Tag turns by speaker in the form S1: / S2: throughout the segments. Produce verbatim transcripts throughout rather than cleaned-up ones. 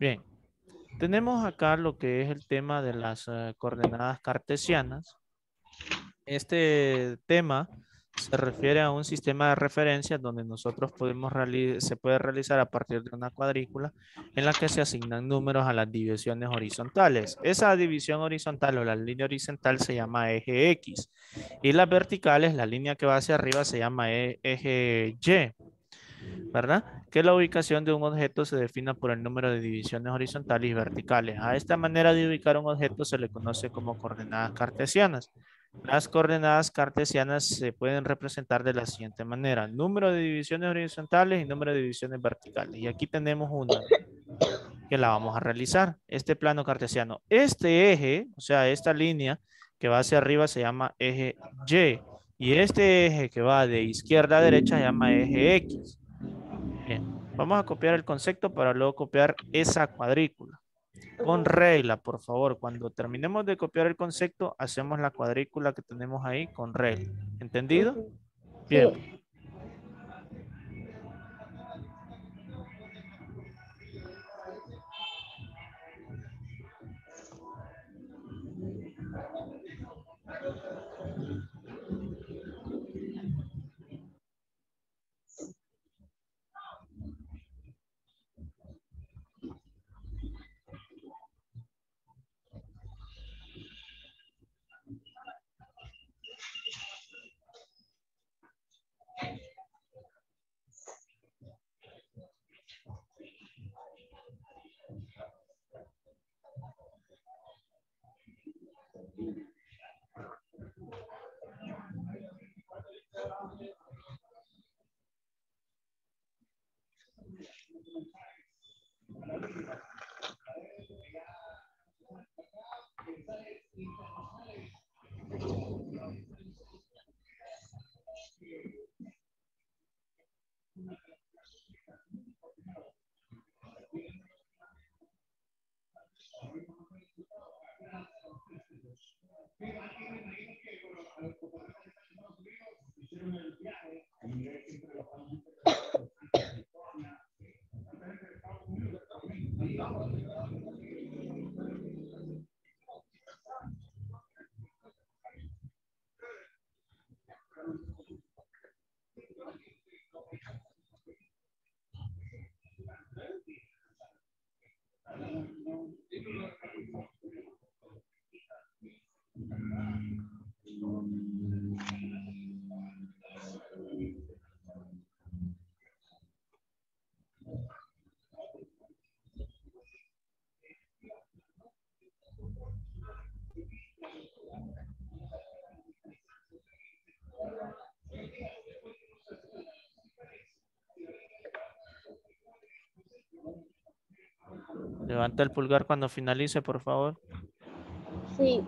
S1: Bien, tenemos acá lo que es el tema de las eh, coordenadas cartesianas. Este tema se refiere a un sistema de referencia donde nosotros podemos reali- se puede realizar a partir de una cuadrícula en la que se asignan números a las divisiones horizontales. Esa división horizontal o la línea horizontal se llama eje X y las verticales, la línea que va hacia arriba se llama e- eje Y, ¿verdad? Que la ubicación de un objeto se defina por el número de divisiones horizontales y verticales. A esta manera de ubicar un objeto se le conoce como coordenadas cartesianas. Las coordenadas cartesianas se pueden representar de la siguiente manera: número de divisiones horizontales y número de divisiones verticales. Y aquí tenemos una que la vamos a realizar. Este plano cartesiano. Este eje, o sea, esta línea que va hacia arriba se llama eje Y. Y este eje que va de izquierda a derecha se llama eje X. Bien, vamos a copiar el concepto para luego copiar esa cuadrícula. Con regla, por favor, cuando terminemos de copiar el concepto, hacemos la cuadrícula que tenemos ahí con regla. ¿Entendido?
S2: Ujú.
S1: Bien.
S2: Sí.
S1: Levanta el pulgar cuando finalice, por favor.
S2: Sí.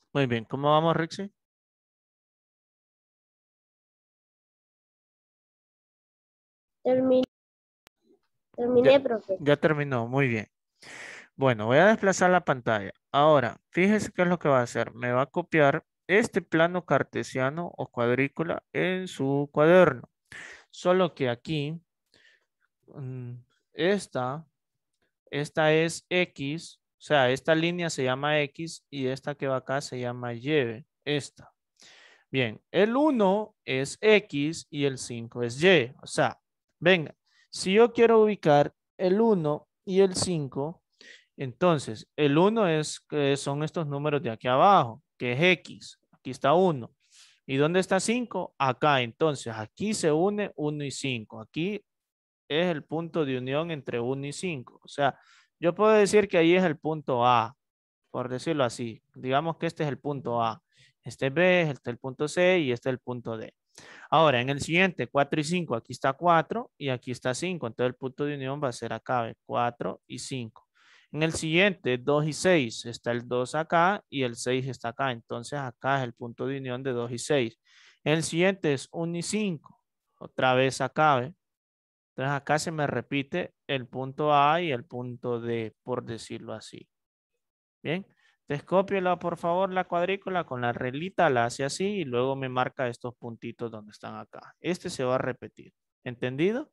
S1: Muy bien, ¿cómo vamos, Rixi?
S2: Terminé,
S1: Ya,
S2: terminé, profe.
S1: ya terminó, muy bien. Bueno, voy a desplazar la pantalla. Ahora, fíjese qué es lo que va a hacer. Me va a copiar este plano cartesiano o cuadrícula en su cuaderno. Solo que aquí, mm, esta, esta es X, o sea, esta línea se llama X y esta que va acá se llama Y, esta. Bien, el uno es X y el cinco es Y. O sea, venga, si yo quiero ubicar el uno y el cinco, entonces el uno es, que son estos números de aquí abajo, que es X. Aquí está uno. ¿Y dónde está cinco? Acá. Entonces, aquí se une uno y cinco. Aquí es el punto de unión entre uno y cinco. O sea, yo puedo decir que ahí es el punto A, por decirlo así. Digamos que este es el punto A. Este es B, este es el punto C y este es el punto D. Ahora, en el siguiente, cuatro y cinco, aquí está cuatro y aquí está cinco. Entonces el punto de unión va a ser acá, ¿ve? cuatro y cinco. En el siguiente, dos y seis, está el dos acá y el seis está acá. Entonces acá es el punto de unión de dos y seis. En el siguiente es uno y cinco. Otra vez acá, ¿ve? Entonces acá se me repite el punto A y el punto D, por decirlo así. Bien, entonces cópiela por favor la cuadrícula con la reglita, la hace así y luego me marca estos puntitos donde están acá. Este se va a repetir. ¿Entendido?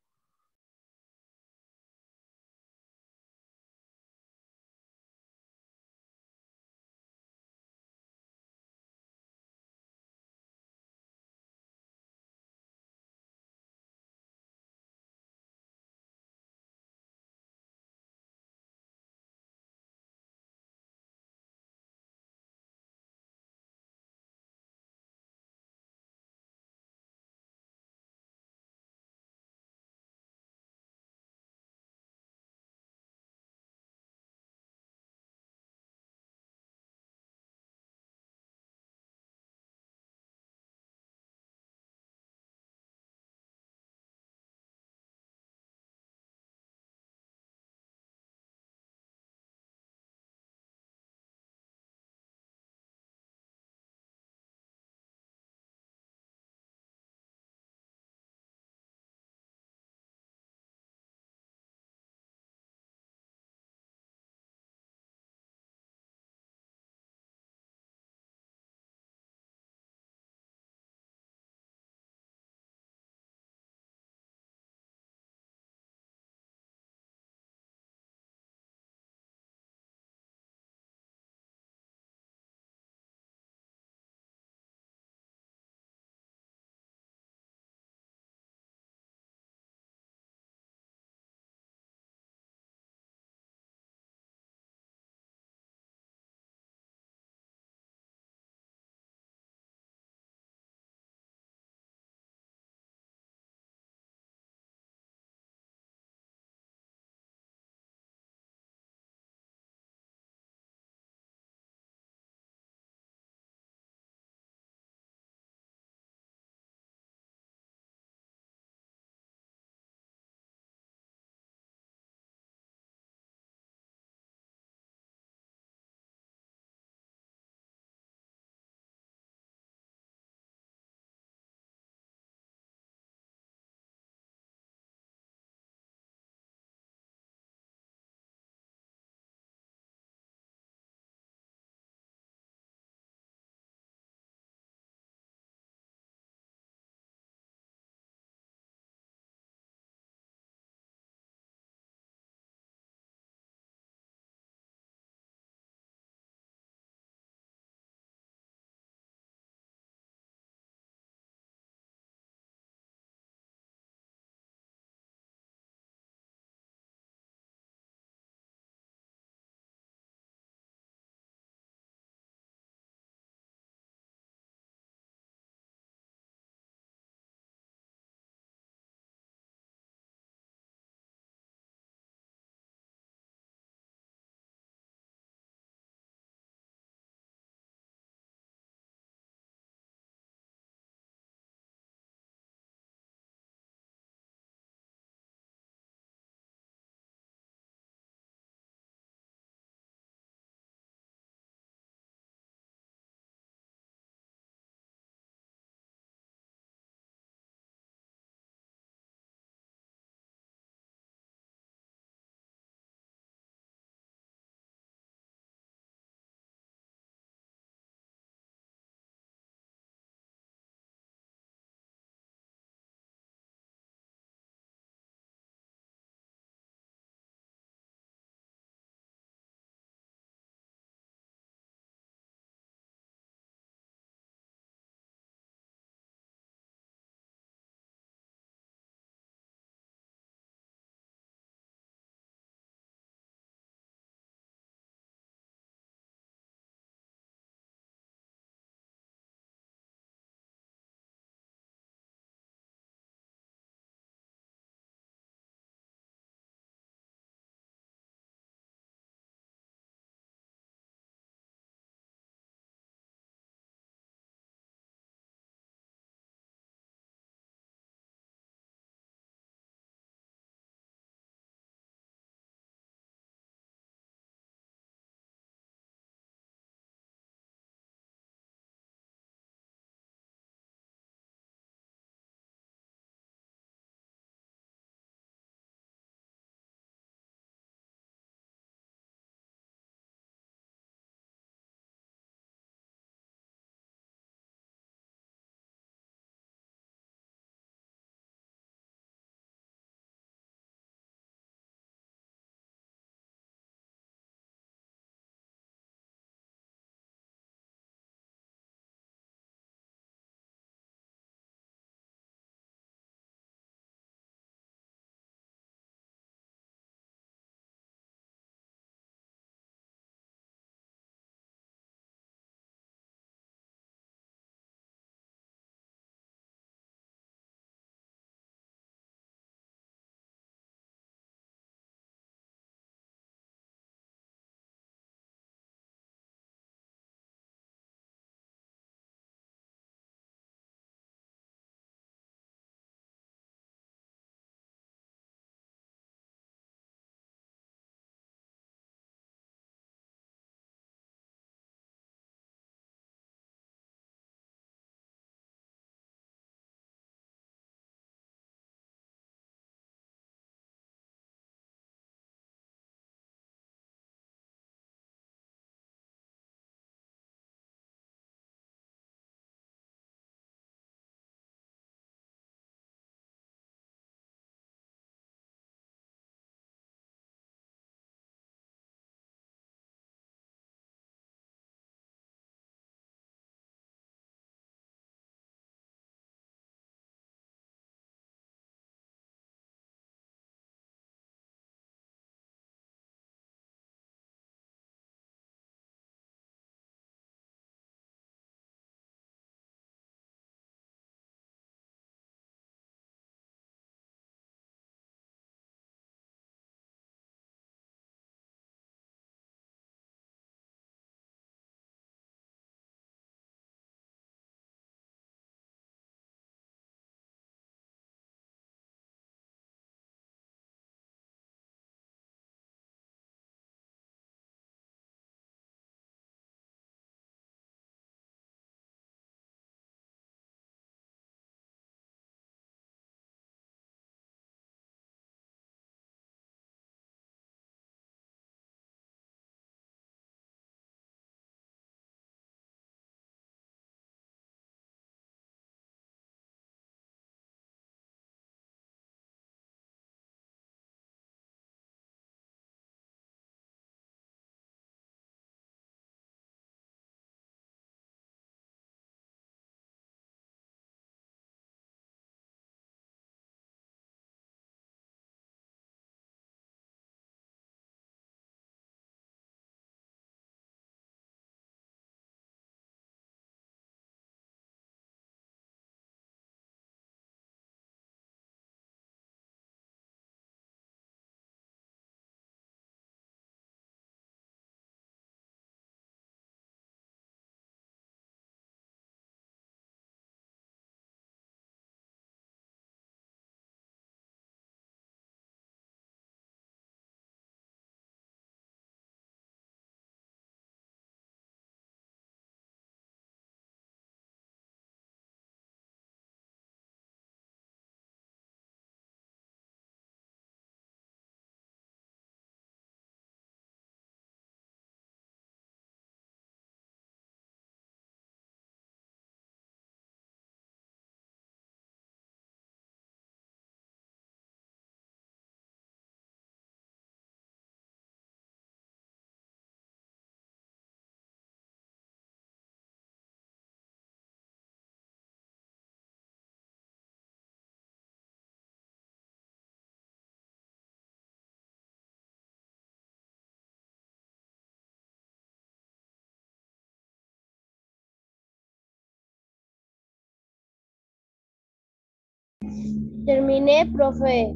S2: Terminé, profe.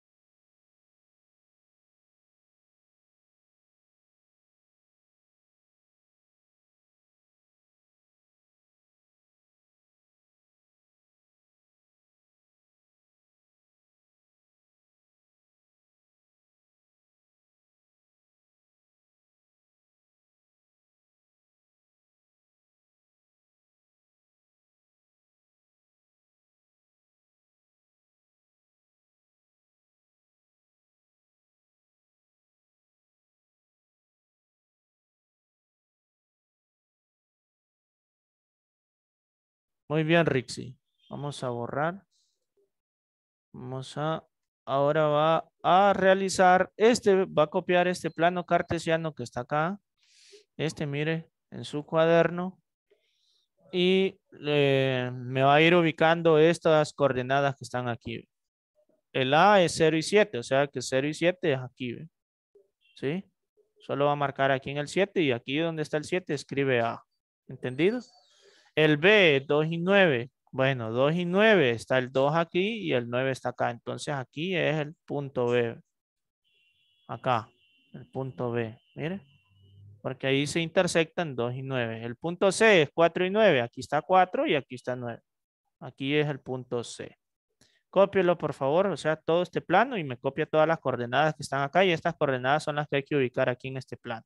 S1: Muy bien, Rixi. Vamos a borrar. Vamos a, ahora va a realizar este, va a copiar este plano cartesiano que está acá. Este, mire, en su cuaderno. Y eh, me va a ir ubicando estas coordenadas que están aquí. El A es cero y siete, o sea que cero y siete es aquí, ¿ve? ¿Sí? Solo va a marcar aquí en el siete y aquí donde está el siete escribe A. ¿Entendido? El B, dos y nueve. Bueno, dos y nueve, está el dos aquí y el nueve está acá. Entonces aquí es el punto B. Acá, el punto B. Mire, porque ahí se intersectan dos y nueve. El punto C es cuatro y nueve. Aquí está cuatro y aquí está nueve. Aquí es el punto C. Cópielo, por favor, o sea, todo este plano y me copia todas las coordenadas que están acá y estas coordenadas son las que hay que ubicar aquí en este plano.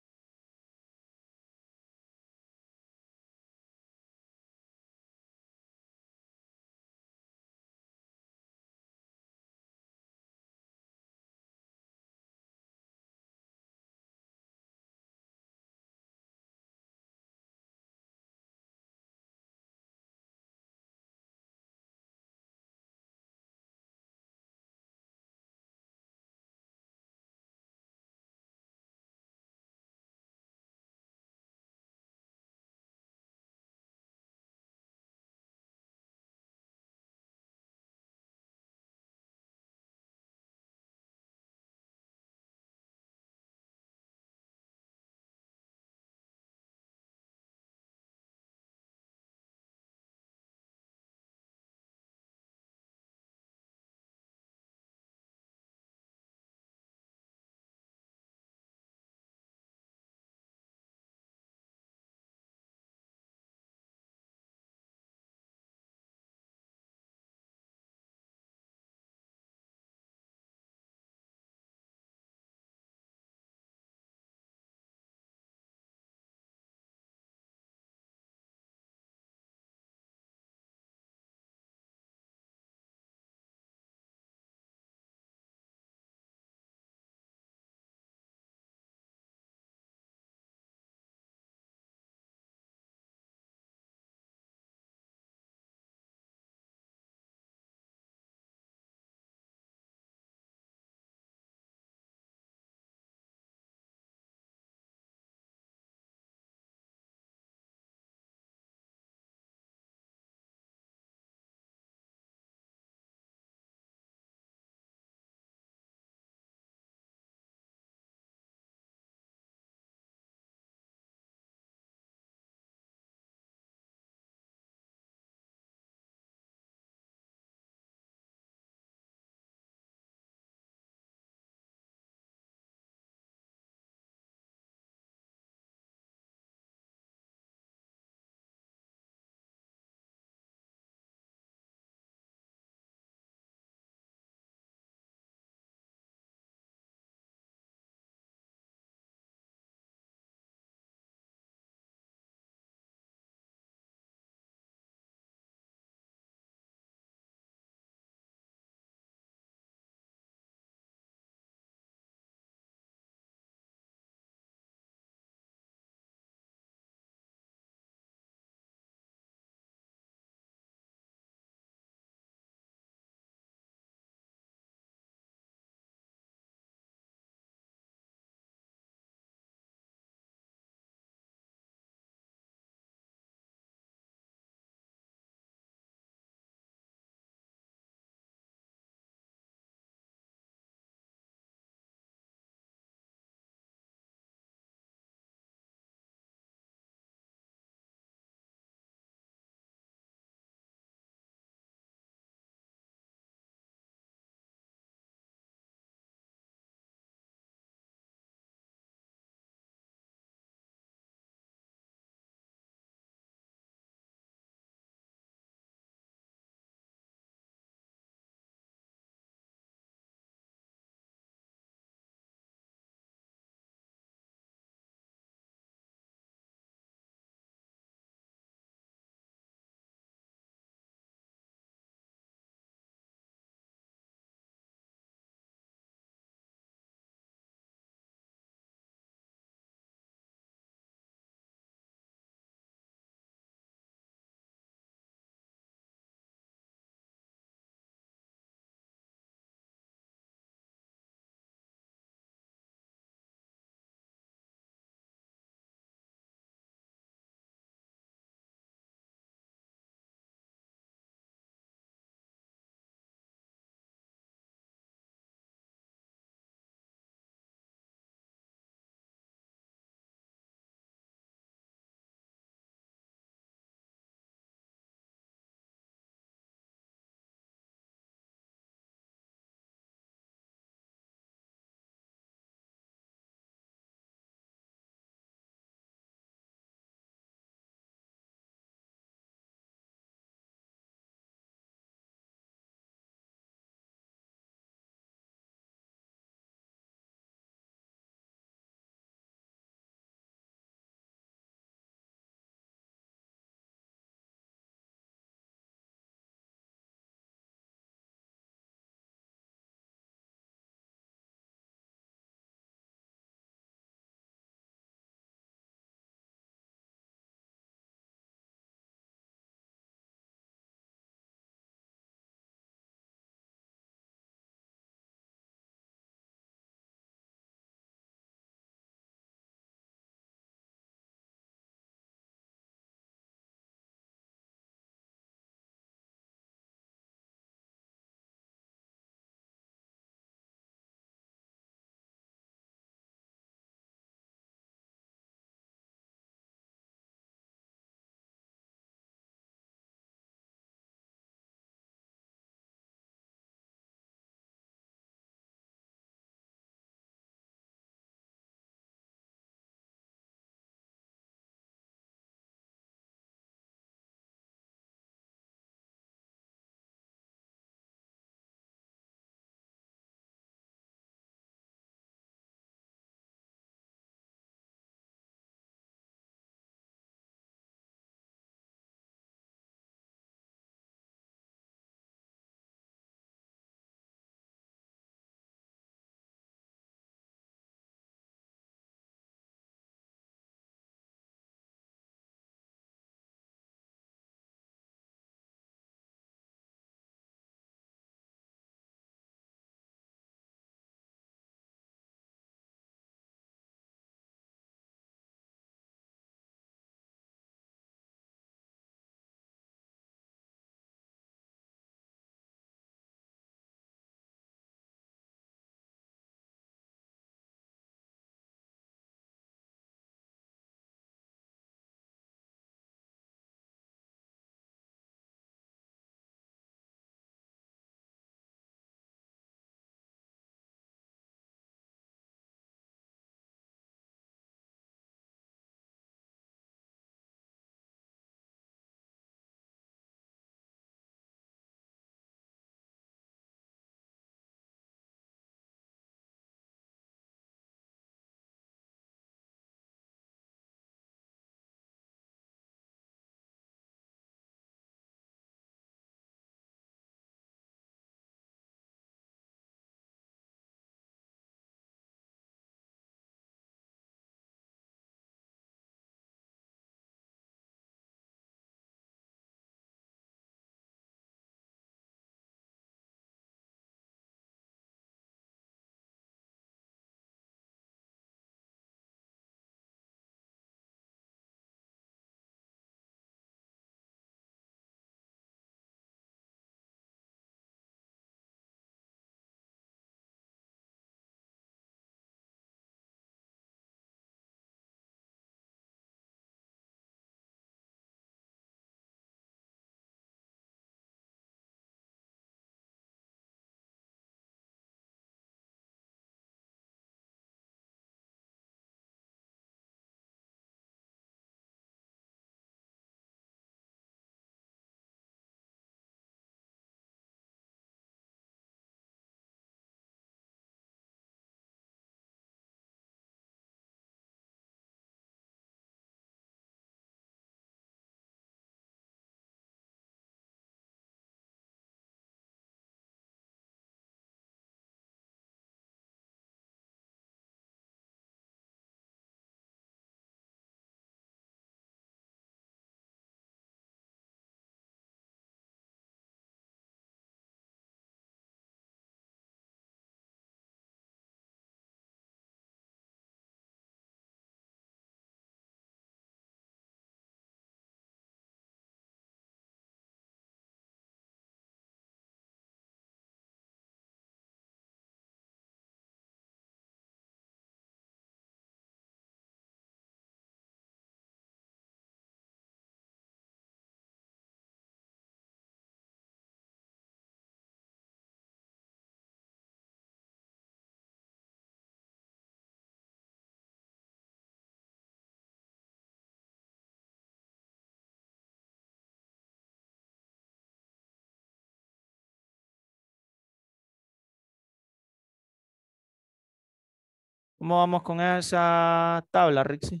S1: ¿Cómo vamos con esa tabla, Rixi?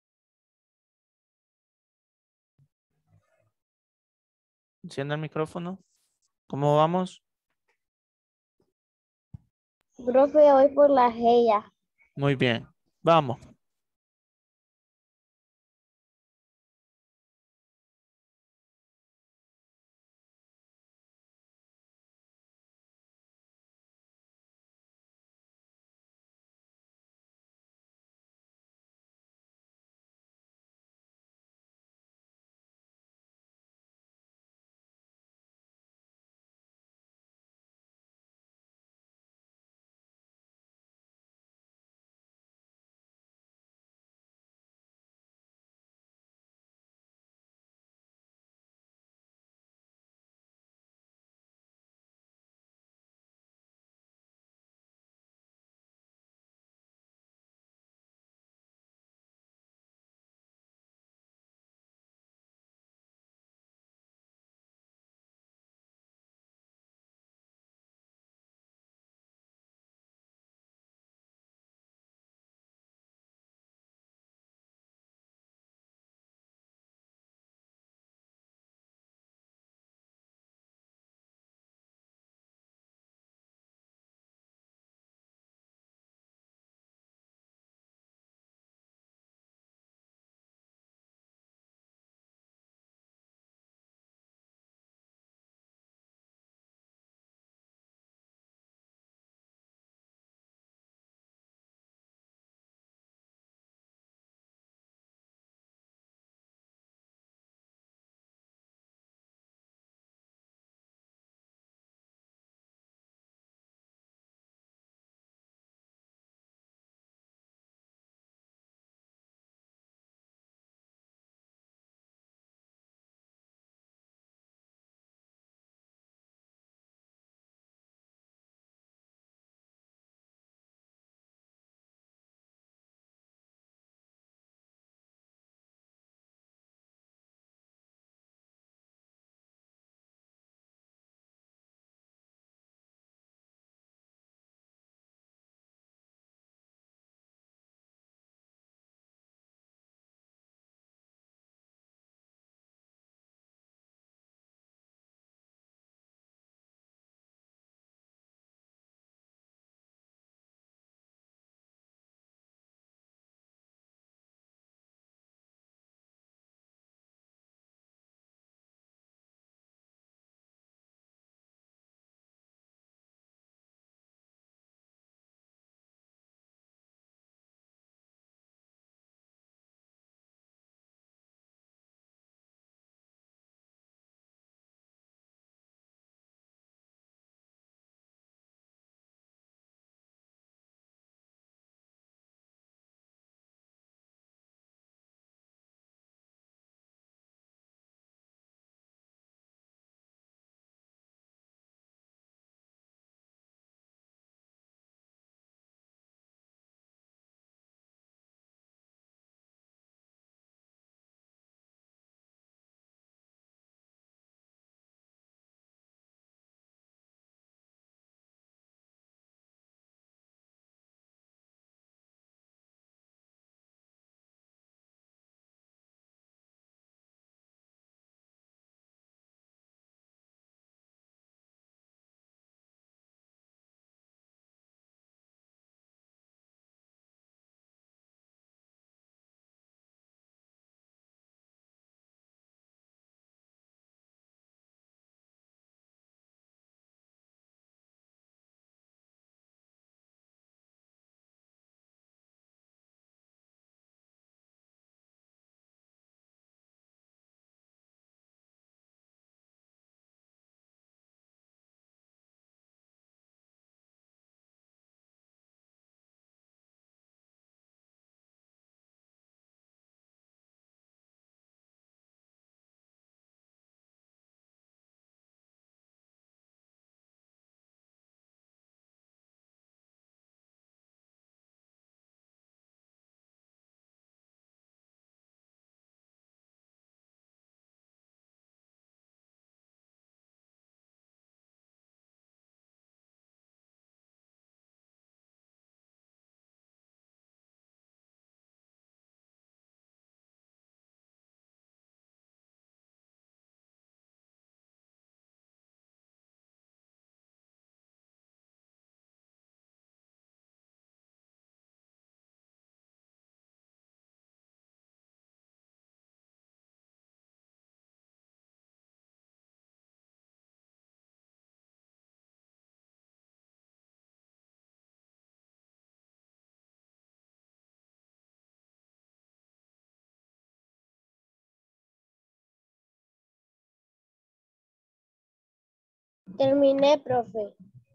S1: Encienda el micrófono. ¿Cómo vamos?
S2: Profe, hoy por la G ya.
S1: Muy bien. Vamos.
S2: Terminé, profe.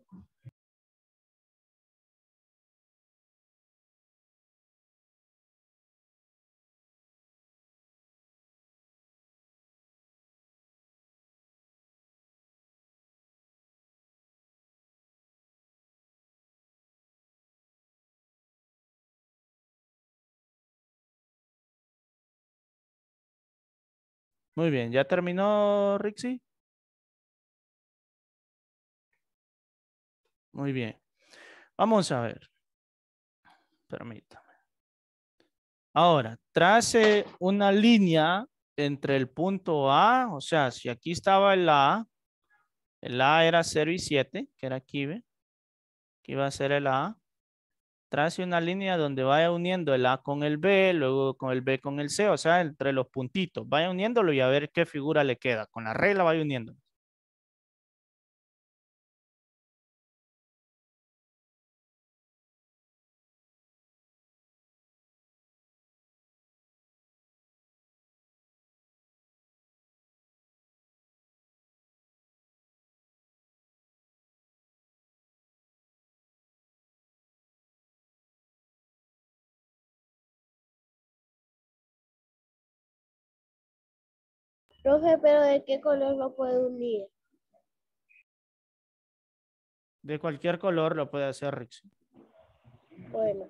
S1: Muy bien, ¿ya terminó, Rixi? Muy bien. Vamos a ver. Permítame. Ahora, trace una línea entre el punto A, o sea, si aquí estaba el A, el A era cero y siete, que era aquí, ¿ve? Aquí va a ser el A. Trace una línea donde vaya uniendo el A con el B, luego con el B con el C, o sea, entre los puntitos. Vaya uniéndolo y a ver qué figura le queda. Con la regla vaya uniendo.
S2: Profe, pero ¿de qué color lo puedo unir?
S1: De cualquier color lo puede hacer Rixi.
S2: Bueno.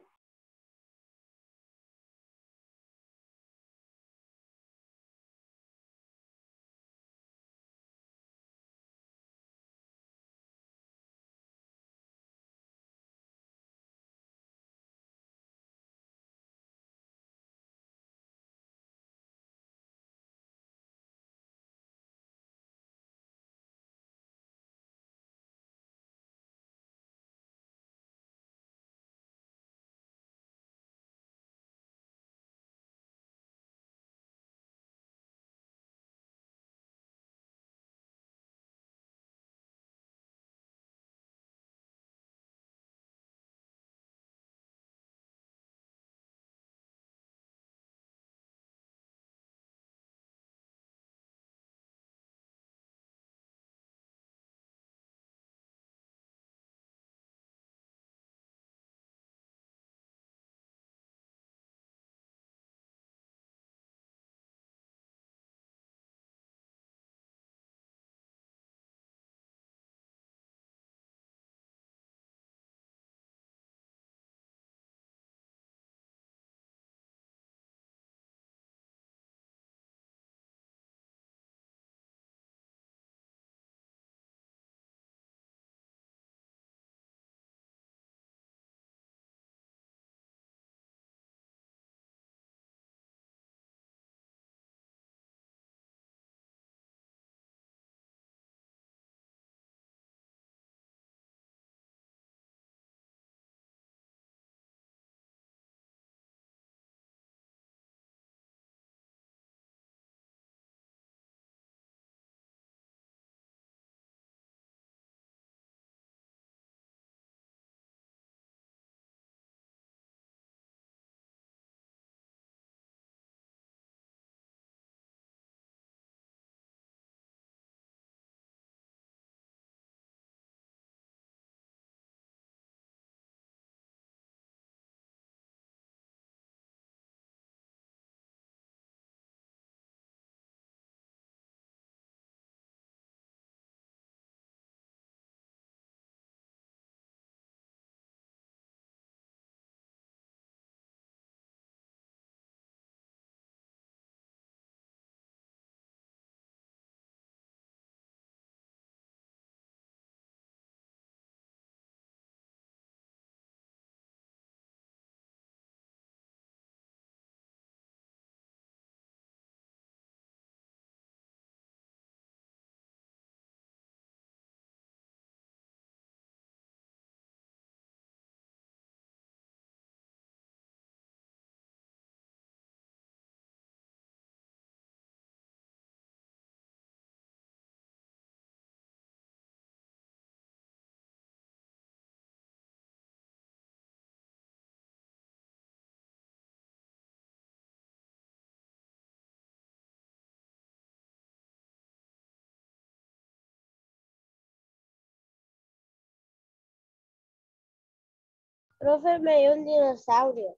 S2: Profe, me dio un dinosaurio.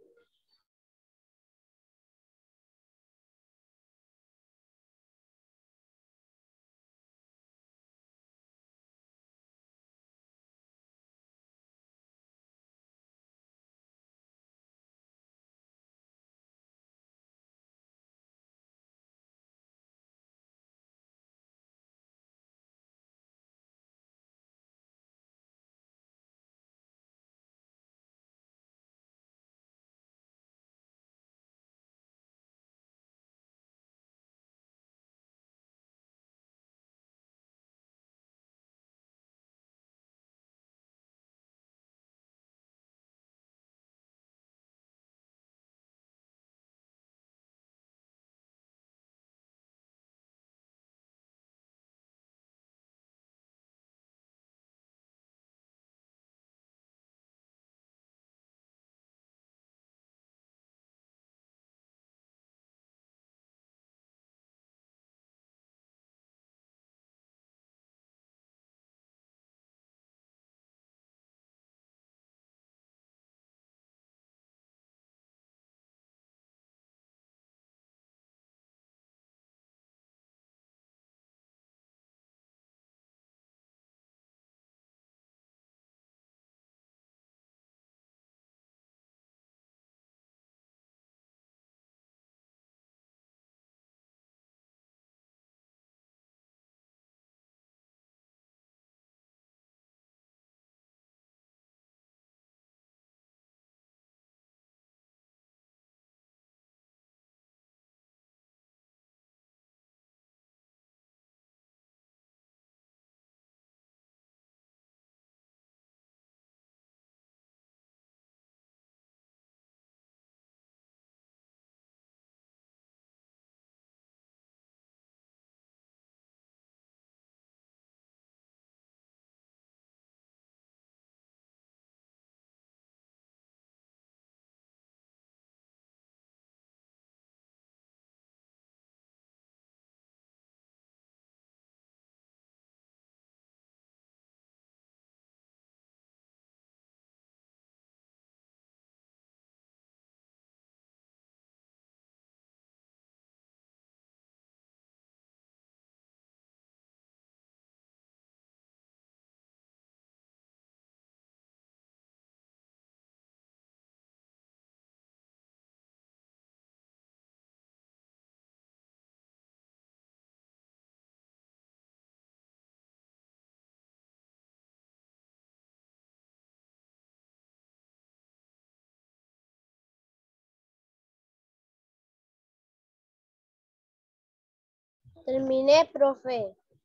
S2: Terminé, profe.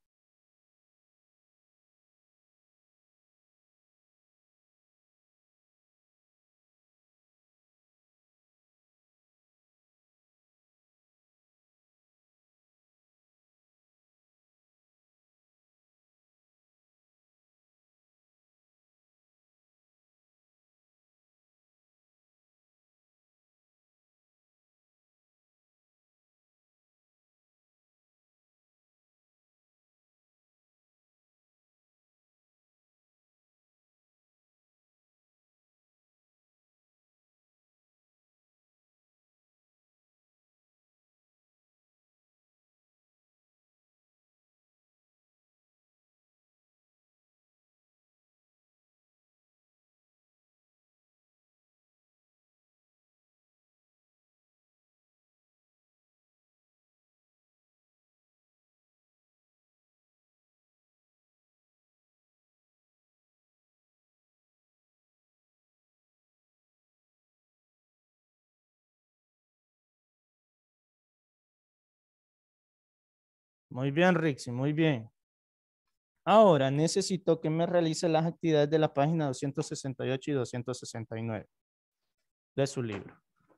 S1: Muy bien, Rixi, muy bien. Ahora necesito que me realice las actividades de la página doscientos sesenta y ocho y doscientos sesenta y nueve de su libro.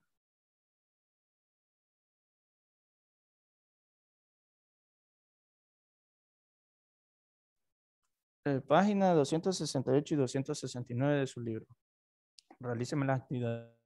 S1: Eh, página doscientos sesenta y ocho y doscientos sesenta y nueve de su libro. Realíceme las actividades.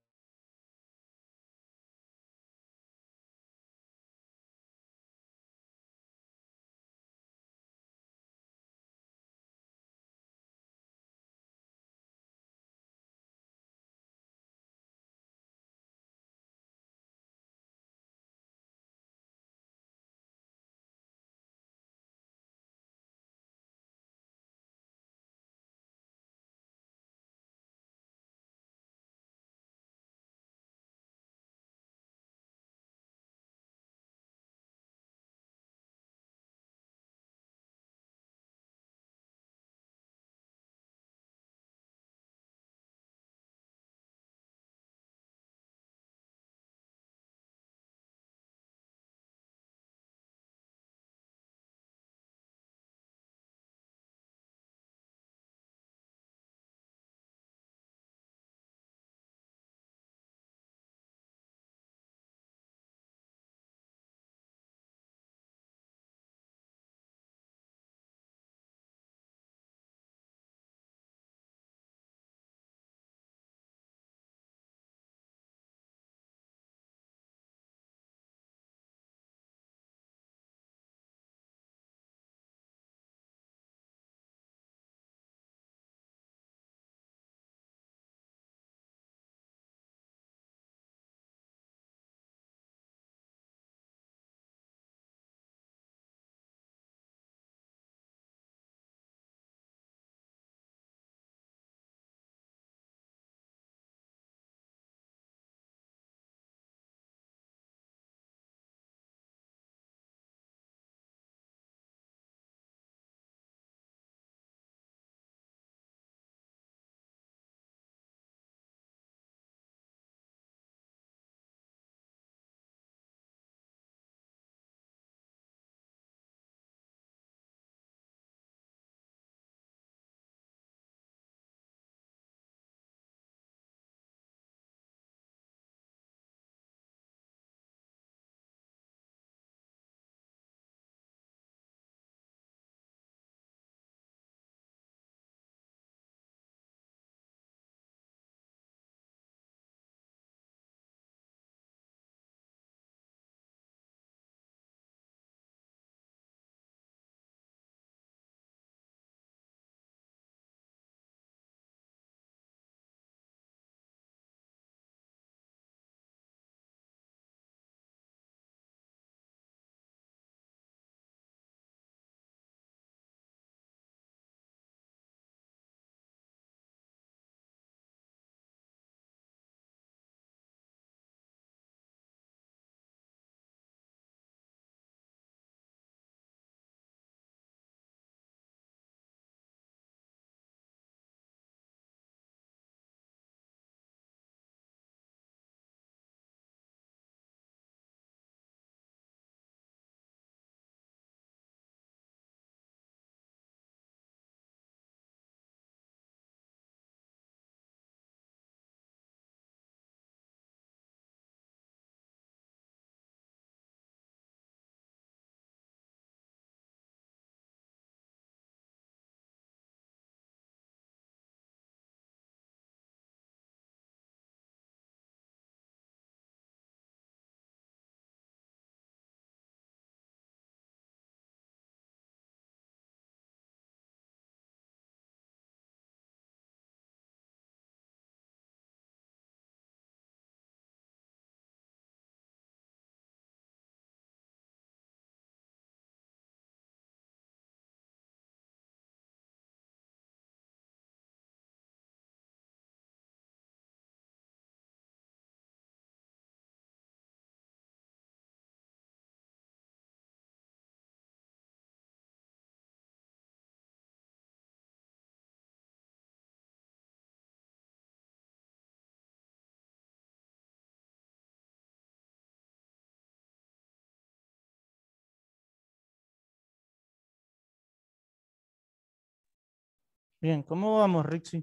S1: Bien, ¿cómo vamos, Rixi?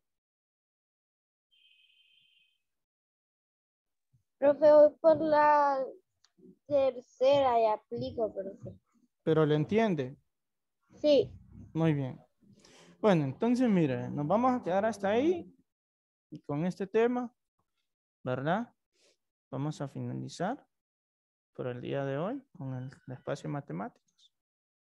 S2: Profe, voy por la tercera y aplico, profe.
S1: Pero le entiende.
S2: Sí.
S1: Muy bien. Bueno, entonces, mire, nos vamos a quedar hasta ahí y con este tema, ¿verdad? Vamos a finalizar por el día de hoy con el espacio matemático.